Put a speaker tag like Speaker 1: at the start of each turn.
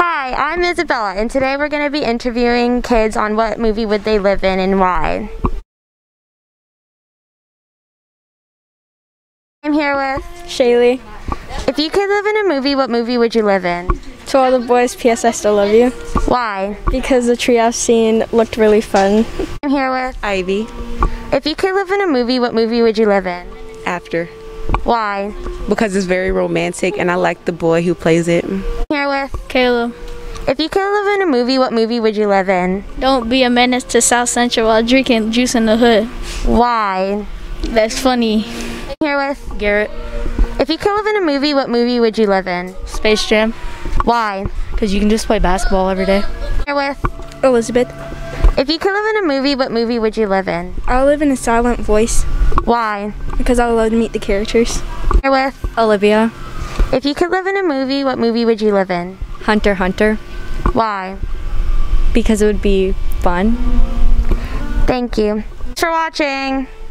Speaker 1: Hi, I'm Isabella, and today we're going to be interviewing kids on what movie would they live in and why. I'm here with
Speaker 2: Shaylee.
Speaker 1: If you could live in a movie, what movie would you live in?
Speaker 2: To all the boys, P.S. I Still Love You.
Speaker 1: Why?
Speaker 2: Because the treehouse scene looked really fun.
Speaker 1: I'm here with
Speaker 3: Ivy.
Speaker 1: If you could live in a movie, what movie would you live in?
Speaker 3: After.
Speaker 1: Why?
Speaker 3: Because it's very romantic and I like the boy who plays it.
Speaker 1: I'm here with
Speaker 2: Kayla.
Speaker 1: If you could live in a movie, what movie would you live in?
Speaker 2: Don't be a menace to South Central while drinking juice in the hood.
Speaker 1: Why?
Speaker 2: That's funny.
Speaker 1: I'm here with
Speaker 2: Garrett.
Speaker 1: If you could live in a movie, what movie would you live in?
Speaker 2: Space Jam.
Speaker 1: Why?
Speaker 2: Because you can just play basketball every day.
Speaker 1: I'm here with
Speaker 2: Elizabeth.
Speaker 1: If you could live in a movie, what movie would you live in?
Speaker 2: I'll live in A Silent Voice.
Speaker 1: Why?
Speaker 2: Because I would love to meet the characters.
Speaker 1: I'm here with
Speaker 2: Olivia.
Speaker 1: If you could live in a movie, what movie would you live in?
Speaker 2: Hunter x Hunter.
Speaker 1: Why?
Speaker 2: Because it would be fun.
Speaker 1: Thank you. Thanks for watching.